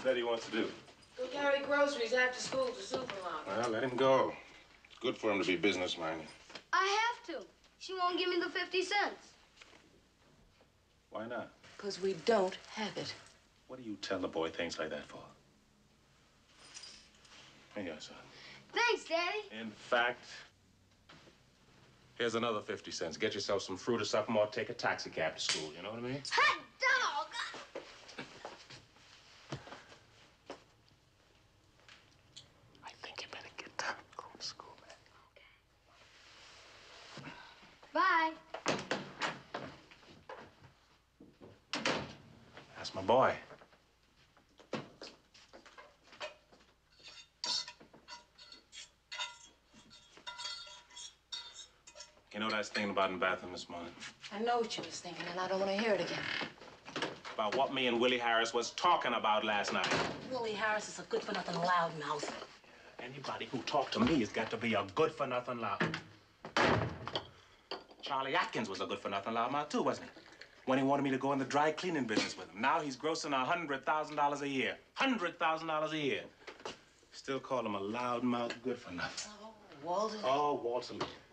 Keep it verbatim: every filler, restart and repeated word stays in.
Daddy wants to do? Go carry groceries after school to supermarket. Well, let him go. It's good for him to be business-minded. I have to. She won't give me the fifty cents. Why not? Because we don't have it. What do you tell the boy things like that for? Here you are, son. Thanks, Daddy. In fact, here's another fifty cents. Get yourself some fruit or something, or take a taxi cab to school. You know what I mean? Hot dog! I think you better get down and go to school, man. Okay. Bye. That's my boy. You know what I was thinking about in the bathroom this morning? I know what you was thinking, and I don't want to hear it again. About what me and Willie Harris was talking about last night. Willie Harris is a good-for-nothing loudmouth. Anybody who talked to me has got to be a good-for-nothing loud. Charlie Atkins was a good-for-nothing loudmouth, too, wasn't he? When he wanted me to go in the dry cleaning business with him. Now he's grossing one hundred thousand dollars a year. one hundred thousand dollars a year. Still call him a loudmouth good-for-nothing. Oh, Walter. Oh, Walter Lee.